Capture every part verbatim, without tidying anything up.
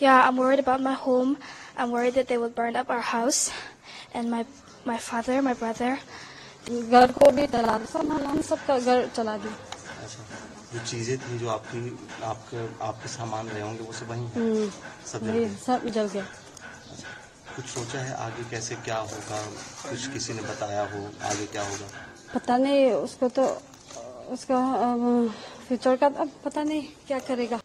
Yeah, I'm worried about my home. I'm worried that they will burn up our house, and my my father, my brother. घर को भी जला दिया, सब हम सबका घर जला दिया। अच्छा, जो चीजें थी जो आपकी आपके आपके सामान रहे होंगे वो सब वहीं सब जल गए? सब जल गया। अच्छा, कुछ सोचा है आगे कैसे क्या होगा? कुछ किसी ने बताया हो आगे क्या होगा? पता नहीं, उसको तो उसका फ्यूचर का अब पता नहीं क्या करेगा।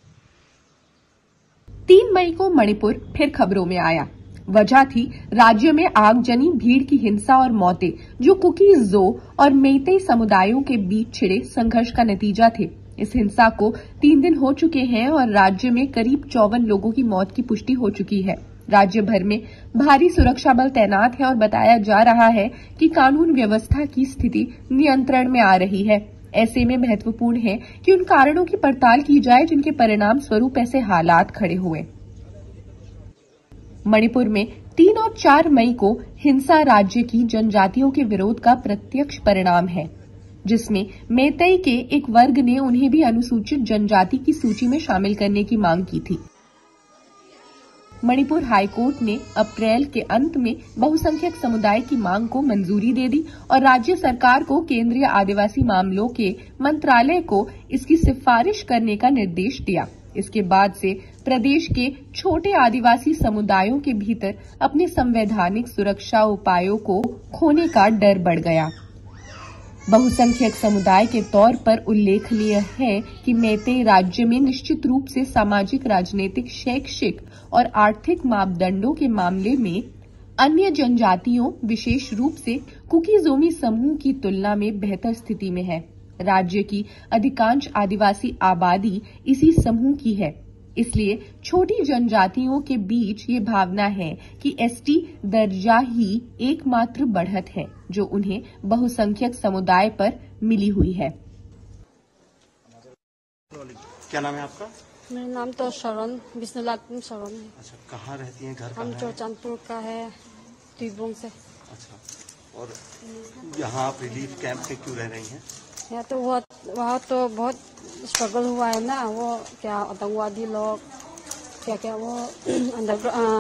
तीन मई को मणिपुर फिर खबरों में आया। वजह थी राज्य में आगजनी, भीड़ की हिंसा और मौतें, जो कुकी, जो और मेइतेई समुदायों के बीच छिड़े संघर्ष का नतीजा थे। इस हिंसा को तीन दिन हो चुके हैं और राज्य में करीब चौवन लोगों की मौत की पुष्टि हो चुकी है। राज्य भर में भारी सुरक्षा बल तैनात है और बताया जा रहा है कि कानून व्यवस्था की स्थिति नियंत्रण में आ रही है। ऐसे में महत्वपूर्ण है कि उन कारणों की पड़ताल की जाए जिनके परिणाम स्वरूप ऐसे हालात खड़े हुए। मणिपुर में तीन और चार मई को हिंसा राज्य की जनजातियों के विरोध का प्रत्यक्ष परिणाम है, जिसमें मेइतेई के एक वर्ग ने उन्हें भी अनुसूचित जनजाति की सूची में शामिल करने की मांग की थी। मणिपुर हाईकोर्ट ने अप्रैल के अंत में बहुसंख्यक समुदाय की मांग को मंजूरी दे दी और राज्य सरकार को केंद्रीय आदिवासी मामलों के मंत्रालय को इसकी सिफारिश करने का निर्देश दिया। इसके बाद से प्रदेश के छोटे आदिवासी समुदायों के भीतर अपने संवैधानिक सुरक्षा उपायों को खोने का डर बढ़ गया। बहुसंख्यक समुदाय के तौर पर उल्लेखनीय है कि मेइतेई राज्य में निश्चित रूप से सामाजिक, राजनीतिक, शैक्षिक और आर्थिक मापदंडों के मामले में अन्य जनजातियों, विशेष रूप से कुकी-जोमी समूह की तुलना में बेहतर स्थिति में है। राज्य की अधिकांश आदिवासी आबादी इसी समूह की है, इसलिए छोटी जनजातियों के बीच ये भावना है कि एसटी दर्जा ही एकमात्र बढ़त है जो उन्हें बहुसंख्यक समुदाय पर मिली हुई है। क्या नाम है आपका? मेरा नाम तो शरण, विष्णुलाल शरण है। अच्छा, कहाँ रहती हैं? घर हम चौरचांदपुर का है, तुईबोंग से। अच्छा, और यहाँ आप रिलीफ कैंप पे क्यों रह रही हैं? या तो वो वहाँ तो बहुत स्ट्रगल हुआ है ना, वो क्या आतंकवादी लोग क्या क्या वो अंडर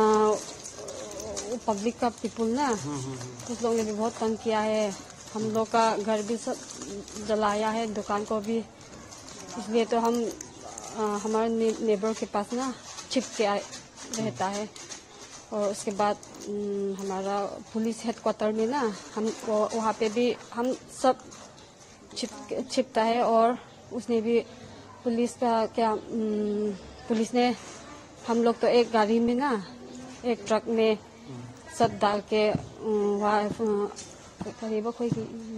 पब्लिक का पीपुल ना, उस लोगों ने भी बहुत तंग किया है। हम लोग का घर भी सब जलाया है, दुकान को भी। इसलिए तो हम आ, हमारे ने, नेबर के पास ना छिप के रहता है। और उसके बाद हमारा पुलिस हेडक्वार्टर में ना हम वहाँ पे भी हम सब छिप छिपता है। और उसने भी पुलिस का क्या पुलिस ने हम लोग तो एक गाड़ी में ना, एक ट्रक में सब डाल के वहाँ करीब कोई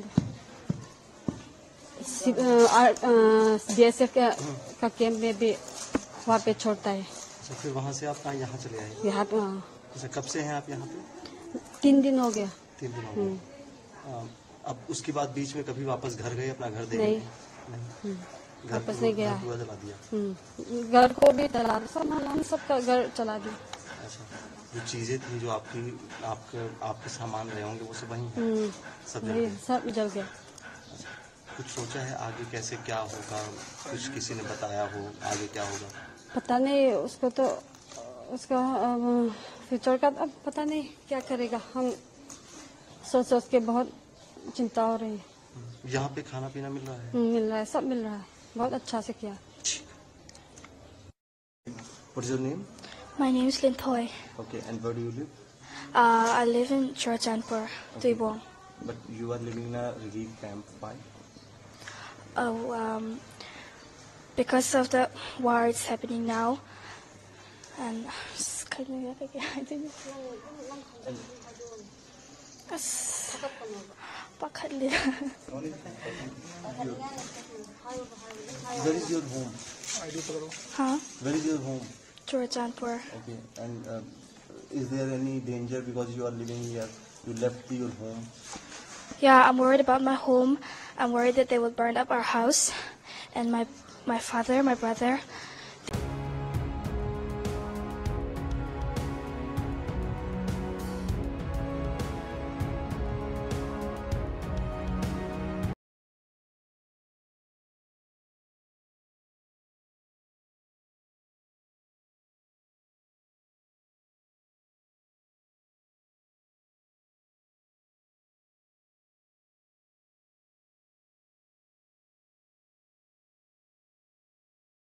बीएसएफ का, का कैंप में भी वहाँ पे छोड़ता है। अच्छा, फिर वहाँ से आप कहाँ यहाँ चले आए? यहाँ पे। अच्छा, कब से हैं आप यहाँ पे? तीन दिन हो गया। तीन दिन हो गया। अब उसके बाद बीच में कभी वापस घर गए अपना घर देखने? नहीं, नहीं। घर वापस नहीं गया। पूरा जला दिया? घर को भी जला दिया, सब हम सबका घर जला दिया। अच्छा, जो चीजें थी जो आपकी आपके आपके सामान रहे होंगे वो सब वहीं सब जल गए? सब जल गया। अच्छा, कुछ सोचा है आगे कैसे क्या होगा? कुछ किसी ने बताया हो आगे क्या होगा? पता नहीं, उसको तो उसका फ्यूचर का अब पता नहीं क्या करेगा। हम सोच सोच के बहुत चिंता हो रही है। यहाँ पे खाना पीना मिल रहा है? मिल रहा है, सब मिल रहा है, बहुत अच्छा से किया। What is your name? My name is Lin Thoi. Okay, and where do you live? Uh, I live in Churachandpur, Tuibong. But you are living in a relief camp. Why? Oh, um, because of the war it's happening now, and I think Where is your home? Huh? Where is your home? Churachandpur. Okay, and uh, is there any danger because you are living here? You left your home. Yeah, I'm worried about my home. I'm worried that they will burn up our house, and my my father, my brother.